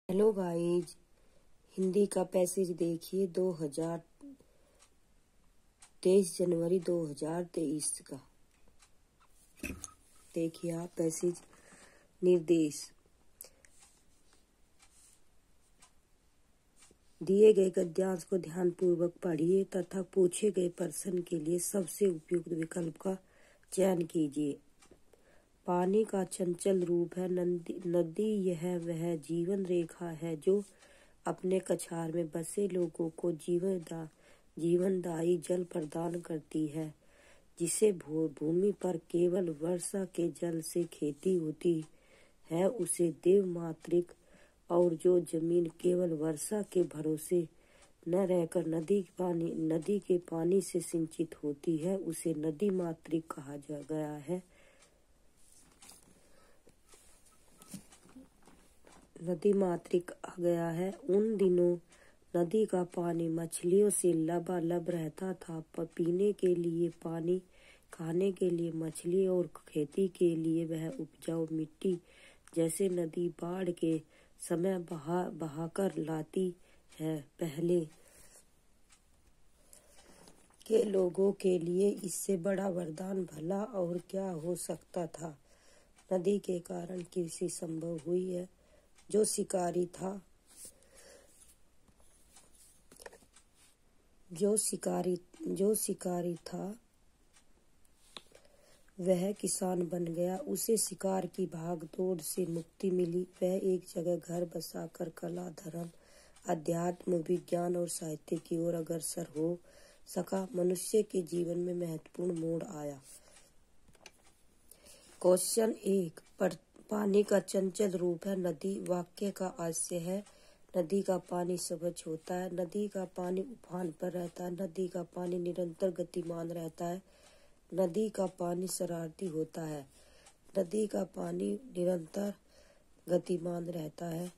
Hello guys, Hindi का passage देखिए 23 जनवरी 2023 का। देखिए आप पैसेज। निर्देश। दिए गए गद्यांश को ध्यानपूर्वक पढ़िए तथा पूछे गए प्रश्न के लिए सबसे उपयुक्त विकल्प का चयन कीजिए। पानी का चंचल रूप है नदी। यह वह जीवन रेखा है जो अपने कछार में बसे लोगों को जीवनदायी जल प्रदान करती है। जिसे भूमि पर केवल वर्षा के जल से खेती होती है उसे देवमातृक, और जो जमीन केवल वर्षा के भरोसे न रहकर नदी के पानी से सिंचित होती है उसे नदी मातृक कहा गया है। नदी मातृक कहा गया है। उन दिनों नदी का पानी मछलियों से लबालब रहता था। पीने के लिए पानी, खाने के लिए मछली और खेती के लिए वह उपजाऊ मिट्टी जैसे नदी बाढ़ के समय बहाकर लाती है। पहले के लोगों के लिए इससे बड़ा वरदान भला और क्या हो सकता था। नदी के कारण कृषि संभव हुई है। जो शिकारी था वह किसान बन गया। उसे शिकार की भाग दौड़ से मुक्ति मिली। वह एक जगह घर बसाकर कला, धर्म, अध्यात्म, विज्ञान और साहित्य की ओर अग्रसर हो सका। मनुष्य के जीवन में महत्वपूर्ण मोड़ आया। क्वेश्चन 1। पानी का चंचल रूप है नदी। वाक्य का आशय है नदी का पानी स्वच्छ होता है। नदी का पानी उफान पर रहता है। नदी का पानी निरंतर गतिमान रहता है। नदी का पानी शरारती होता है। नदी का पानी निरंतर गतिमान रहता है।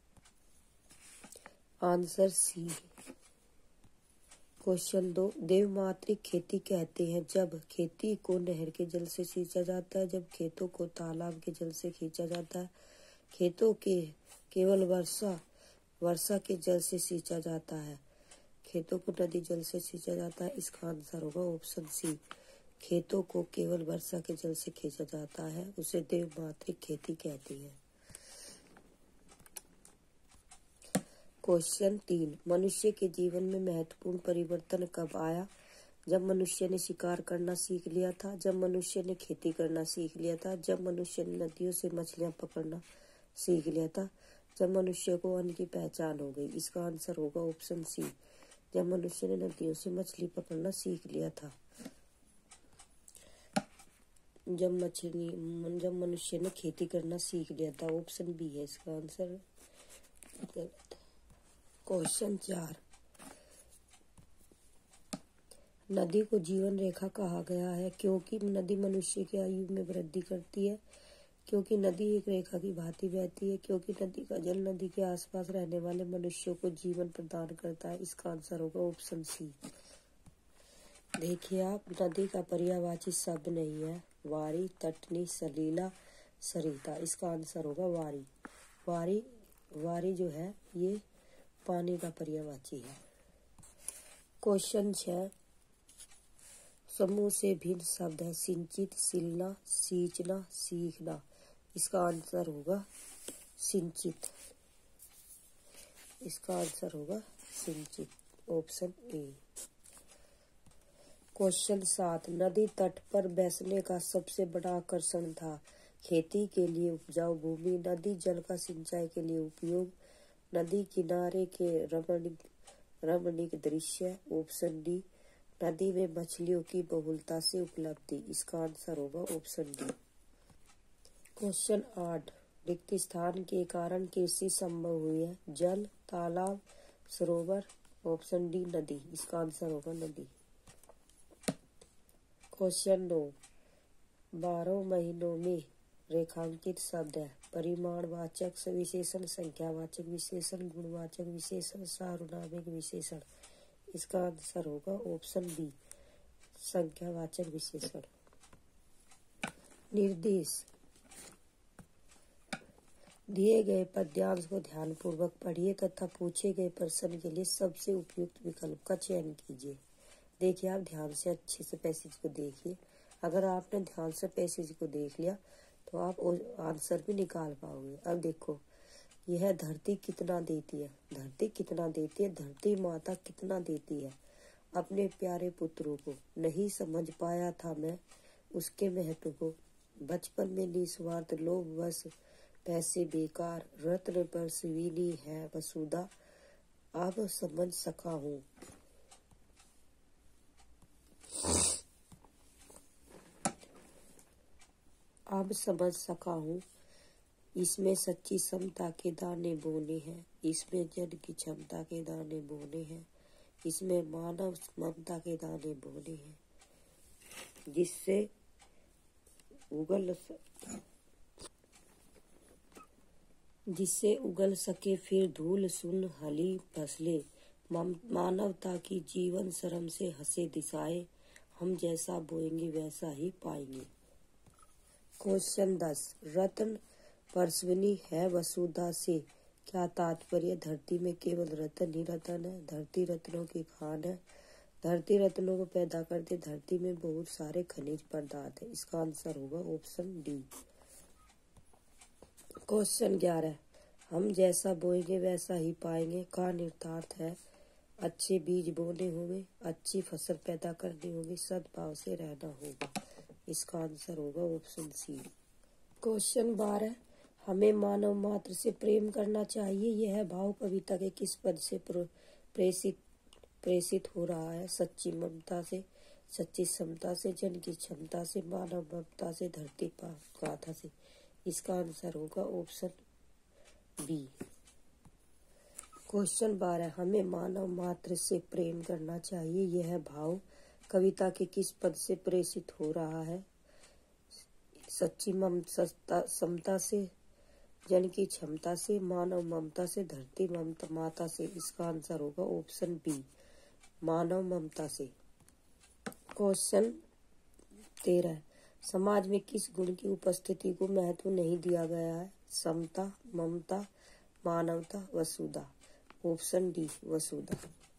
Answer C. क्वेश्चन 2। देवमातृक खेती कहते हैं जब खेती को नहर के जल से सींचा जाता है, जब खेतों को तालाब के जल से खींचा जाता है, खेतों के केवल वर्षा के जल से सींचा जाता है, खेतों को नदी जल से सींचा जाता है। इसका आंसर होगा ऑप्शन सी। खेतों को केवल वर्षा के जल से खींचा जाता है उसे देवमातृक खेती कहती है। क्वेश्चन 3। मनुष्य के जीवन में महत्वपूर्ण परिवर्तन कब आया? जब मनुष्य ने शिकार करना सीख लिया था, जब मनुष्य ने खेती करना सीख लिया था, जब मनुष्य ने नदियों से मछलियां पकड़ना सीख लिया था, जब मनुष्य को अन्न की पहचान हो गई। इसका आंसर होगा ऑप्शन सी। जब मनुष्य ने नदियों से मछली पकड़ना सीख लिया था। जब मनुष्य ने खेती करना सीख लिया था। ऑप्शन बी है इसका आंसर गलत। क्वेश्चन 4। नदी को जीवन रेखा कहा गया है क्योंकि नदी मनुष्य की आयु में वृद्धि करती है, क्योंकि नदी एक रेखा की भांति बहती है, क्योंकि नदी का जल नदी के आसपास रहने वाले मनुष्यों को जीवन प्रदान करता है। इसका आंसर होगा ऑप्शन सी। देखिए आप, नदी का पर्यायवाची शब्द नहीं है वारी, तटनी, सलीला, सरिता। इसका आंसर होगा वारी। वारी जो है ये पानी का पर्यायवाची है। क्वेश्चन 6। समूह से भिन्न शब्द है सिंचित, सिलना, सींचना, सीखना। इसका आंसर होगा सिंचित। इसका आंसर होगा सिंचित, ऑप्शन ए। क्वेश्चन 7। नदी तट पर बैसने का सबसे बड़ा आकर्षण था खेती के लिए उपजाऊ भूमि, नदी जल का सिंचाई के लिए उपयोग, नदी किनारे के रमणीक दृश्य। Option D. नदी में मछलियों की बहुलता से उपलब्धि। इसका आंसर होगा ऑप्शन डी। क्वेश्चन 8। रिक्त स्थान के कारण कृषि संभव हुई है जल, तालाब, सरोवर। ऑप्शन डी नदी। इसका आंसर होगा नदी। क्वेश्चन 9। 12 महीनों में रेखांकित शब्द है परिमाणवाचक विशेषण, संख्यावाचक विशेषण, गुणवाचक विशेषण, सार्वनामिक विशेषण। इसका आंसर होगा ऑप्शन बी, संख्यावाचक विशेषण। निर्देश। दिए गए पद्यांश को ध्यानपूर्वक पढ़िए तथा पूछे गए प्रश्न के लिए सबसे उपयुक्त विकल्प का चयन कीजिए। देखिए, आप ध्यान से अच्छे से पैसेज को देखिए। अगर आपने ध्यान से पैसेज को देख लिया तो आप आंसर भी निकाल पाओगे। अब देखो, यह धरती कितना देती है, धरती कितना देती है, धरती माता कितना देती है अपने प्यारे पुत्रों को। नहीं समझ पाया था मैं उसके महत्व को, बचपन में निस्वार्थ लोभ वश पैसे बेकार, रत्न पर सुवीनी है वसुधा, अब समझ सका हूँ। अब समझ सका हूँ, इसमें सच्ची समता के दाने बोने हैं, इसमें जन की क्षमता के दाने बोने हैं, इसमें मानव ममता के दाने बोने हैं, जिससे उगल सके फिर धूल सुन हली फसले, मानवता की जीवन शर्म से हंसे दिशाए, हम जैसा बोएंगे वैसा ही पाएंगे। क्वेश्चन 10, रत्न परस्विनी है वसुधा से क्या तात्पर्य? धरती में केवल रत्न ही रत्न है, धरती रत्नों की खान है, धरती रत्नों को पैदा करते, धरती में बहुत सारे खनिज पदार्थ है। इसका आंसर होगा ऑप्शन डी। क्वेश्चन 11, हम जैसा बोएंगे वैसा ही पाएंगे का निहितार्थ है अच्छे बीज बोने होंगे, अच्छी फसल पैदा करनी होगी, सद्भाव से रहना होगा। इसका आंसर होगा ऑप्शन सी। क्वेश्चन 12, हमें मानव मात्र से प्रेम करना चाहिए, यह भाव कविता के किस पद से प्रेषित हो रहा है? सच्ची ममता से, सच्ची समता से, जन की क्षमता से, मानव ममता से, धरती गाथा से। इसका आंसर होगा ऑप्शन बी। क्वेश्चन 12, हमें मानव मात्र से प्रेम करना चाहिए, यह भाव कविता के किस पद से प्रेषित हो रहा है? सच्ची समता से, जन की क्षमता से, मानव ममता से, धरती माता से। इसका आंसर होगा ऑप्शन बी, मानव ममता से। क्वेश्चन 13, समाज में किस गुण की उपस्थिति को महत्व नहीं दिया गया है? समता, ममता, मानवता, वसुधा। ऑप्शन डी, वसुधा।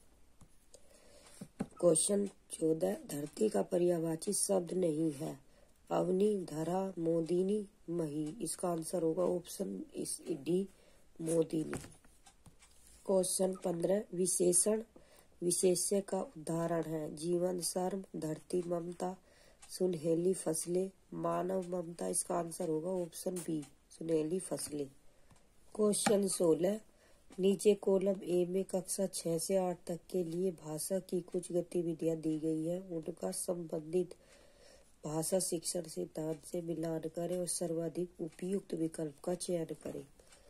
क्वेश्चन 14, धरती का पर्यायवाची शब्द नहीं है, अवनी, धरा, मोदिनी, मही। इसका आंसर होगा ऑप्शन डी, मोदिनी। क्वेश्चन 15, विशेषण विशेष्य का उदाहरण है, जीवन शर्म, धरती ममता, सुनहली फसलें, मानव ममता। इसका आंसर होगा ऑप्शन बी, सुनहली फसलें। क्वेश्चन 16, नीचे कॉलम ए में कक्षा 6 से 8 तक के लिए भाषा की कुछ गतिविधियां दी गई है, उनका संबंधित भाषा शिक्षण सिद्धांत से मिलान करें और सर्वाधिक उपयुक्त विकल्प का चयन करें।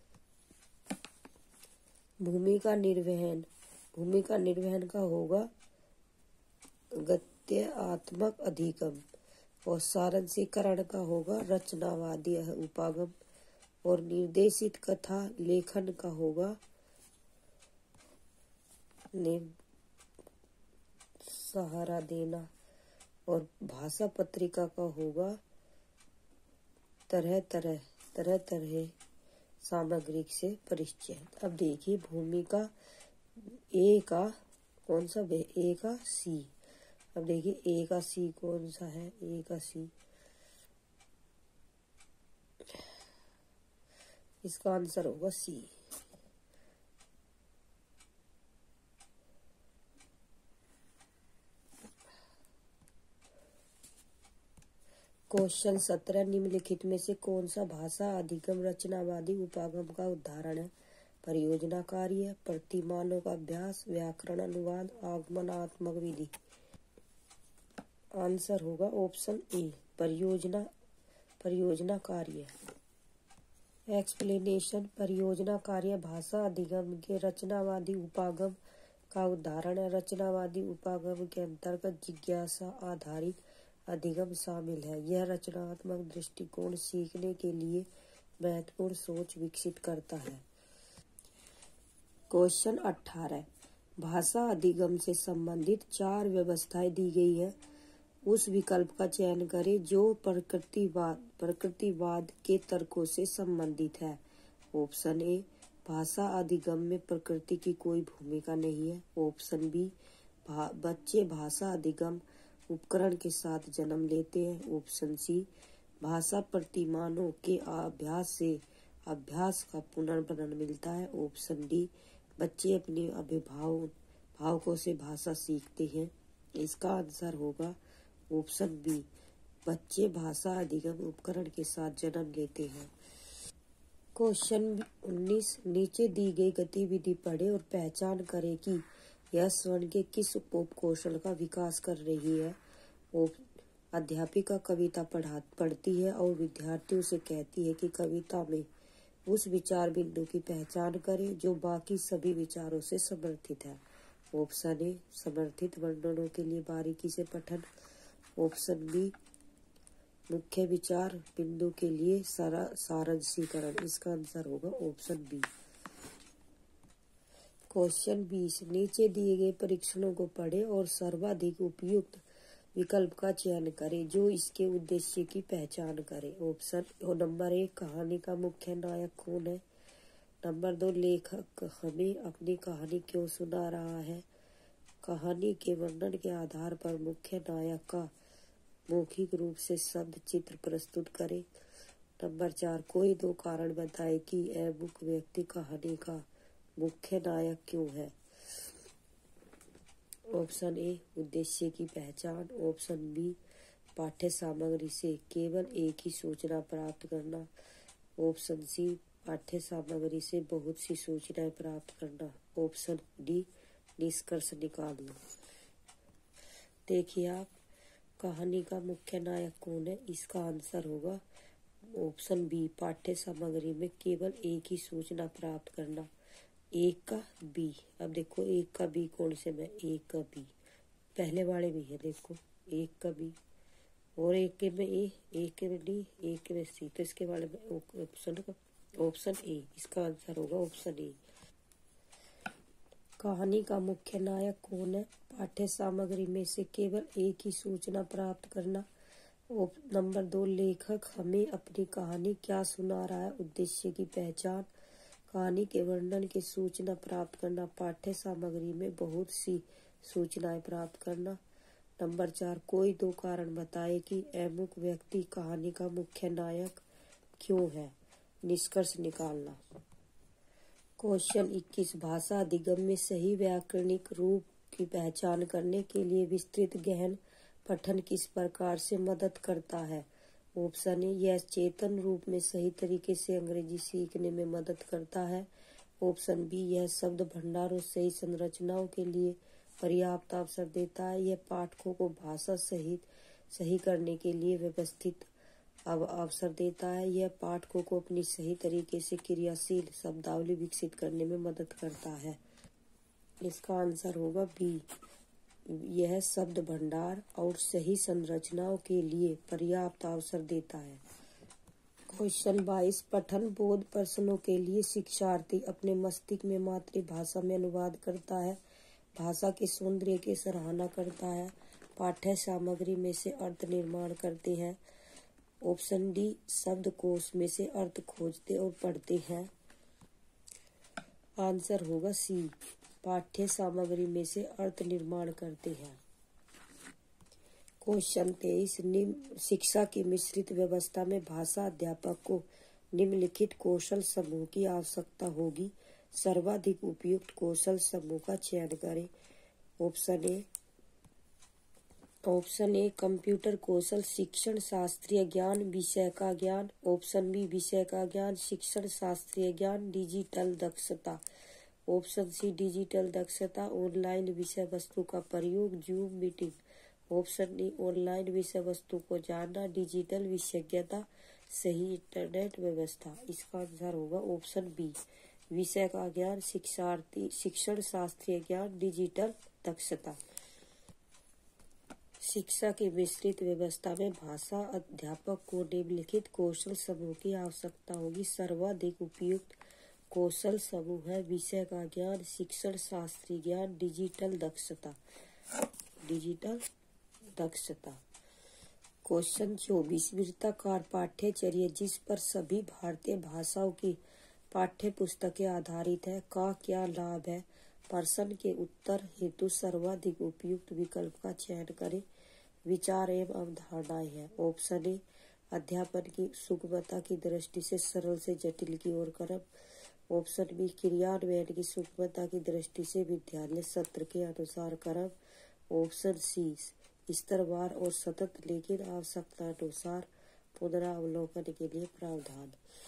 भूमिका निर्वहन का होगा गद्यात्मक अधिगम और सारांशीकरण का होगा रचनावादी उपागम और निर्देशित कथा लेखन का होगा सहारा देना और भाषा पत्रिका का होगा तरह तरह सामग्री से परिचय। अब देखिए, भूमिका ए का कौन सा? ए का सी। अब देखिए ए का सी कौन सा है? ए का सी, इसका आंसर होगा सी। क्वेश्चन 17, निम्नलिखित में से कौन सा भाषा अधिगम रचनावादी उपागम का उदाहरण है? परियोजना कार्य, प्रतिमानों का अभ्यास, व्याकरण अनुवाद, आगमनात्मक विधि। आंसर होगा ऑप्शन ए, परियोजना कार्य। एक्सप्लेनेशन, परियोजना कार्य भाषा अधिगम के रचनावादी उपागम का उदाहरण है। रचनावादी उपागम के अंतर्गत जिज्ञासा आधारित अधिगम शामिल है। यह रचनात्मक दृष्टिकोण सीखने के लिए महत्वपूर्ण सोच विकसित करता है। क्वेश्चन 18, भाषा अधिगम से संबंधित 4 व्यवस्थाएं दी गई है, उस विकल्प का चयन करें जो प्रकृतिवाद के तर्कों से संबंधित है। ऑप्शन ए, भाषा अधिगम में प्रकृति की कोई भूमिका नहीं है। ऑप्शन बी, बच्चे भाषा अधिगम उपकरण के साथ जन्म लेते हैं। ऑप्शन सी, भाषा प्रतिमानों के अभ्यास से अभ्यास का पुनर्जन्म मिलता है। ऑप्शन डी, बच्चे अपने अभिभावकों से भाषा सीखते हैं। इसका आंसर होगा ऑप्शन बी, बच्चे भाषा अधिगम उपकरण के साथ जन्म लेते हैं। क्वेश्चन 19, नीचे दी गई गतिविधि पढ़े और पहचान करें कि यह स्वर्ण के किस उप कौशल का विकास कर रही है। अध्यापिका कविता पढ़ती है और विद्यार्थियों से कहती है कि कविता में उस विचार बिंदु की पहचान करें जो बाकी सभी विचारों से समर्थित है। ऑप्शन ए, समर्थित वर्णनों के लिए बारीकी से पठन। ऑप्शन बी, मुख्य विचार बिंदु के लिए सारांशीकरण। इसका आंसर होगा ऑप्शन बी। क्वेश्चन 20, नीचे दिए गए परीक्षणों को पढ़े और सर्वाधिक उपयुक्त विकल्प का चयन करें जो इसके उद्देश्य की पहचान करे। ऑप्शन नंबर 1, कहानी का मुख्य नायक कौन है। नंबर 2, लेखक हमें अपनी कहानी क्यों सुना रहा है। कहानी के वर्णन के आधार पर मुख्य नायक का मौखिक रूप से शब्द चित्र प्रस्तुत करें। नंबर 4, कोई 2 कारण बताए कि यह मुख्य व्यक्ति कहानी का मुख्य नायक क्यों है। ऑप्शन ए, उद्देश्य की पहचान। ऑप्शन बी, पाठ्य सामग्री से केवल एक ही सूचना प्राप्त करना। ऑप्शन सी, पाठ्य सामग्री से बहुत सी सूचनाएं प्राप्त करना। ऑप्शन डी, निष्कर्ष निकालना। देखिए आप, कहानी का मुख्य नायक कौन है, इसका आंसर होगा ऑप्शन बी, पाठ्य सामग्री में केवल एक ही सूचना प्राप्त करना। एक का बी। अब देखो एक का बी कौन से में, एक का बी पहले वाले में है। देखो एक का बी और एक के में ए, एक के में डी, एक के में सी, तो इसके वाले में ऑप्शन ए। इसका आंसर होगा ऑप्शन ए। कहानी का मुख्य नायक कौन है, पाठ्य सामग्री में से केवल एक ही सूचना प्राप्त करना। नंबर 2, लेखक हमें अपनी कहानी क्या सुना रहा है, उद्देश्य की पहचान। कहानी के वर्णन की सूचना प्राप्त करना, पाठ्य सामग्री में बहुत सी सूचनाएं प्राप्त करना। नंबर 4, कोई 2 कारण बताए कि अमुक व्यक्ति कहानी का मुख्य नायक क्यों है, निष्कर्ष निकालना। क्वेश्चन 21, भाषा अधिगम में सही व्याकरणिक रूप की पहचान करने के लिए विस्तृत गहन पठन किस प्रकार से मदद करता है। ऑप्शन ए, यह चेतन रूप में सही तरीके से अंग्रेजी सीखने में मदद करता है। ऑप्शन बी, यह शब्द भंडार और सही संरचनाओं के लिए पर्याप्त अवसर देता है। यह पाठकों को भाषा सही करने के लिए व्यवस्थित अवसर देता है। यह पाठकों को अपनी सही तरीके से क्रियाशील शब्दावली विकसित करने में मदद करता है। इसका आंसर होगा बी, यह शब्द भंडार और सही संरचनाओं के लिए पर्याप्त अवसर देता है। क्वेश्चन 22, पठन बोध प्रश्नों के लिए शिक्षार्थी अपने मस्तिष्क में मातृभाषा में अनुवाद करता है, भाषा के सौंदर्य की सराहना करता है, पाठ्य सामग्री में से अर्थ निर्माण करते हैं। ऑप्शन डी, शब्दकोश में से अर्थ खोजते और पढ़ते हैं। आंसर होगा सी, पाठ्य सामग्री में से अर्थ निर्माण करते हैं। क्वेश्चन 23, शिक्षा की मिश्रित व्यवस्था में भाषा अध्यापक को निम्नलिखित कौशल समूह की आवश्यकता होगी, सर्वाधिक उपयुक्त कौशल समूह का चयन करें। ऑप्शन ए, कंप्यूटर कौशल, शिक्षण शास्त्रीय ज्ञान, विषय का ज्ञान। ऑप्शन बी, विषय का ज्ञान, शिक्षण शास्त्रीय ज्ञान, डिजिटल दक्षता। ऑप्शन सी, डिजिटल दक्षता, ऑनलाइन विषय वस्तु का प्रयोग, zoom meeting. Option D, online विषय वस्तु को जानना, डिजिटल विशेषज्ञता, सही इंटरनेट व्यवस्था। इसका आंसर होगा ऑप्शन बी, विषय का ज्ञान, शिक्षण शास्त्रीय ज्ञान, डिजिटल दक्षता। शिक्षा की विस्तृत व्यवस्था में भाषा अध्यापक को निम्नलिखित कौशल समूह की आवश्यकता होगी, सर्वाधिक उपयुक्त कौशल समूह है विषय का ज्ञान, शिक्षण शास्त्रीय ज्ञान, डिजिटल दक्षता। क्वेश्चन 24, वृत्ताकार पाठ्यचर्या जिस पर सभी भारतीय भाषाओं की पाठ्य पुस्तकें आधारित है का क्या लाभ है। प्रश्न के उत्तर हेतु सर्वाधिक उपयुक्त विकल्प का चयन करें। विचार एवं अवधारणाएं हैं। ऑप्शन ए अध्यापन की सुगमता की दृष्टि से सरल से जटिल की ओर क्रम। ऑप्शन बी क्रियान्वयन की सुगमता की दृष्टि से विद्यालय सत्र के अनुसार क्रम। ऑप्शन सी स्तरवार और सतत लेकिन आवश्यकता अनुसार पुनरावलोकन के लिए प्रावधान।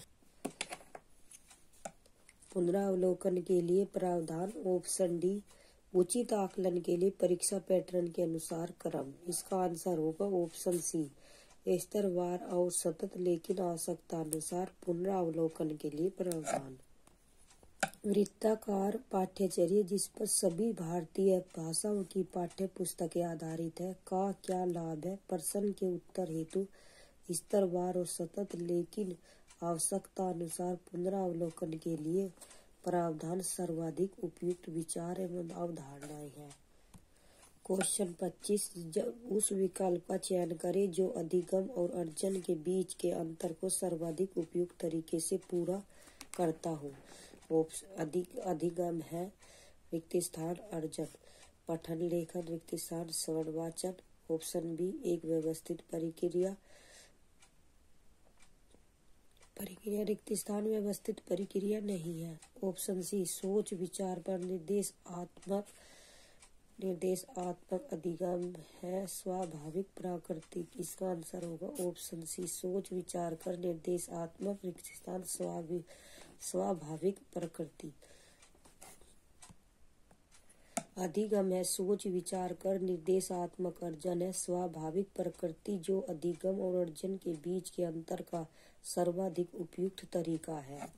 पुनरावलोकन के लिए प्रावधान। ऑप्शन डी उचित आकलन के लिए परीक्षा पैटर्न के अनुसार क्रम। इसका आंसर होगा ऑप्शन सी स्तरवार और सतत लेकिन आवश्यकता अनुसार पुनरावलोकन के लिए प्रावधान। वृत्ताकार पाठ्यचर्या जिस पर सभी भारतीय भाषाओं की पाठ्य पुस्तकें आधारित है का क्या लाभ है। प्रश्न के उत्तर हेतु स्तरवार और सतत लेकिन आवश्यकता अनुसार पुनरावलोकन के लिए प्रावधान सर्वाधिक उपयुक्त विचार एवं अवधारणाएं हैं। क्वेश्चन 25 उस विकल्प का चयन करें जो अधिगम और अर्जन के बीच के अंतर को सर्वाधिक उपयुक्त तरीके से पूरा करता हो। अधिगम है रिक्त स्थान अर्जन, पठन लेखन रिक्त स्थान श्रवण वाचन। ऑप्शन बी एक व्यवस्थित प्रक्रिया रिक्त स्थान व्यवस्थित प्रक्रिया नहीं है। ऑप्शन सी सोच विचार पर निर्देशात्मक अधिगम है स्वाभाविक प्राकृतिक। इसका आंसर होगा ऑप्शन सी सोच विचार कर निर्देशात्मक रिक्त स्थान स्वाभाविक प्रकृति। अधिगम है सोच विचार कर निर्देशात्मक, अर्जन है स्वाभाविक प्रकृति जो अधिगम और अर्जन के बीच के अंतर का सर्वाधिक उपयुक्त तरीका है।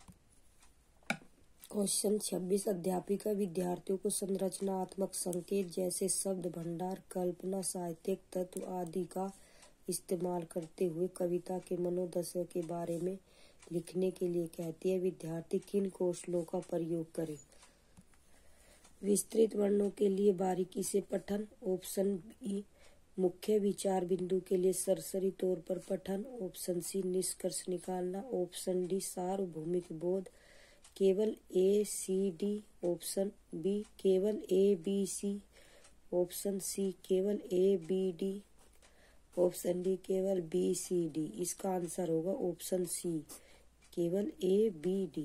क्वेश्चन 26 अध्यापिका विद्यार्थियों को संरचनात्मक संकेत जैसे शब्द भंडार, कल्पना, साहित्यिक तत्व आदि का इस्तेमाल करते हुए कविता के मनोदशा के बारे में लिखने के लिए कहती है। विद्यार्थी किन कौशलों का प्रयोग करें। विस्तृत वर्णों के लिए बारीकी से पठन। ऑप्शन ई मुख्य विचार बिंदु के लिए सरसरी तौर पर पठन। ऑप्शन सी निष्कर्ष निकालना। ऑप्शन डी सार्वभौमिक बोध केवल ACD। ऑप्शन बी केवल ABC। ऑप्शन सी केवल ABD। ऑप्शन डी केवल BCD। इसका आंसर होगा ऑप्शन सी केवल ABD।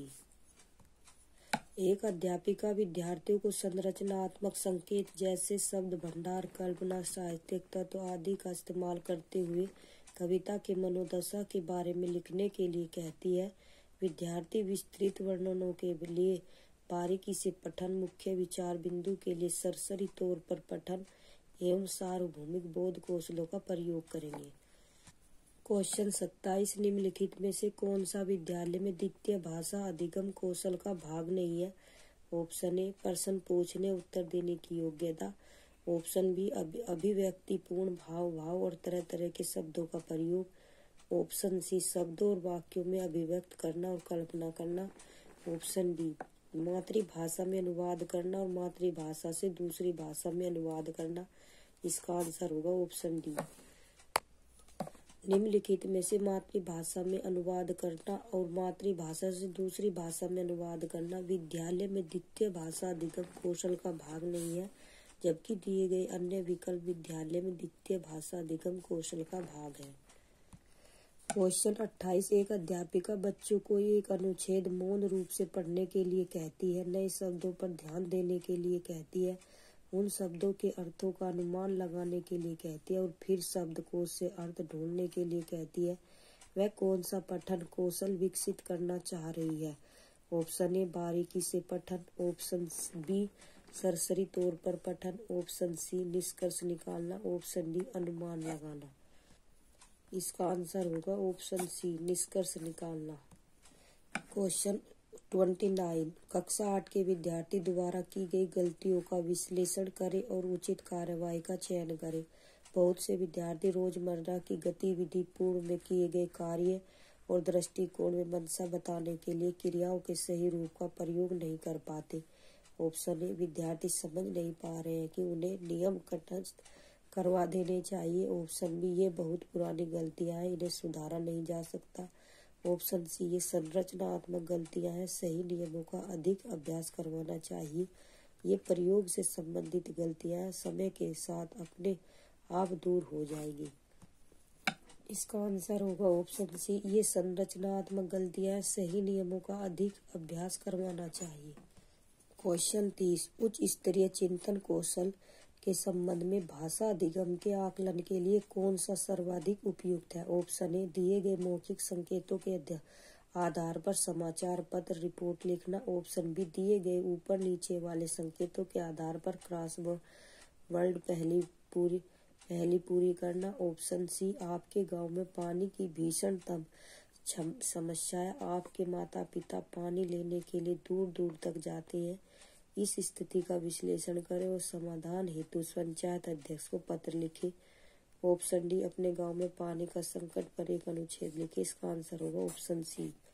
एक अध्यापिका विद्यार्थियों को संरचनात्मक संकेत जैसे शब्द भंडार, कल्पना, साहित्यिक तत्व आदि का इस्तेमाल करते हुए कविता के मनोदशा के बारे में लिखने के लिए कहती है। विद्यार्थी विस्तृत वर्णनों के लिए बारीकी से पठन, मुख्य विचार बिंदु के लिए सरसरी तौर पर पठन एवं सार्वभौमिक बोध कौशलों का प्रयोग करेंगे। क्वेश्चन 27 निम्नलिखित में से कौन सा विद्यालय में द्वितीय भाषा अधिगम कौशल का भाग नहीं है। ऑप्शन ए प्रश्न पूछने उत्तर देने की योग्यता। ऑप्शन बी अभिव्यक्तिपूर्ण भाव और तरह तरह के शब्दों का प्रयोग। ऑप्शन सी शब्दों और वाक्यों में अभिव्यक्त करना और कल्पना करना। ऑप्शन डी मातृभाषा में अनुवाद करना और मातृभाषा से दूसरी भाषा में अनुवाद करना। इसका आंसर होगा ऑप्शन डी। निम्नलिखित में से मातृभाषा में अनुवाद करना और मातृभाषा से दूसरी भाषा में अनुवाद करना विद्यालय में द्वितीय भाषा अधिगम कौशल का भाग नहीं है, जबकि दिए गए अन्य विकल्प विद्यालय में द्वितीय भाषा अधिगम कौशल का भाग है। क्वेश्चन 28 एक अध्यापिका बच्चों को एक अनुच्छेद मौन रूप से पढ़ने के लिए कहती है, नए शब्दों पर ध्यान देने के लिए कहती है, उन शब्दों के अर्थों का अनुमान लगाने के लिए कहती है और फिर शब्दकोश से अर्थ ढूंढने के लिए कहती है। वह कौन सा पठन कौशल विकसित करना चाह रही है। ऑप्शन ए बारीकी से पठन। ऑप्शन बी सरसरी तौर पर पठन। ऑप्शन सी निष्कर्ष निकालना। ऑप्शन डी अनुमान लगाना। इसका आंसर होगा ऑप्शन सी निष्कर्ष निकालना। क्वेश्चन 29 कक्षा 8 के विद्यार्थी द्वारा की गई गलतियों का विश्लेषण करें और उचित कार्यवाही का चयन करें। बहुत से विद्यार्थी रोजमर्रा की गतिविधि पूर्व में किए गए कार्य और दृष्टिकोण में मंशा बताने के लिए क्रियाओं के सही रूप का प्रयोग नहीं कर पाते। ऑप्शन ए विद्यार्थी समझ नहीं पा रहे हैं कि उन्हें नियम कंठस्थ करवा देने चाहिए। ऑप्शन बी ये बहुत पुरानी गलतियां हैं, इन्हें सुधारा नहीं जा सकता। ऑप्शन सी, ये संरचनात्मक गलतियां हैं, सही नियमों का अधिक अभ्यास करवाना चाहिए। ये प्रयोग से संबंधित गलतियां हैं, समय के साथ अपने आप दूर हो जाएगी। इसका आंसर होगा ऑप्शन सी, ये संरचनात्मक गलतियां हैं, सही नियमों का अधिक अभ्यास करवाना चाहिए। क्वेश्चन 30, उच्च स्तरीय चिंतन कौशल के संबंध में भाषा अधिगम के आकलन के लिए कौन सा सर्वाधिक उपयुक्त है? ऑप्शन ए, दिए गए मौखिक संकेतों के आधार पर समाचार पत्र रिपोर्ट लिखना। ऑप्शन बी, दिए गए ऊपर नीचे वाले संकेतों के आधार पर क्रॉसवर्ड पहेली पूरी करना। ऑप्शन सी, आपके गांव में पानी की भीषणतम समस्या है। आपके माता पिता पानी लेने के लिए दूर दूर तक जाते हैं। इस स्थिति का विश्लेषण करें और समाधान हेतु पंचायत अध्यक्ष को पत्र लिखें। ऑप्शन डी, अपने गांव में पानी का संकट पर एक अनुच्छेद लिखें। इसका आंसर होगा ऑप्शन सी।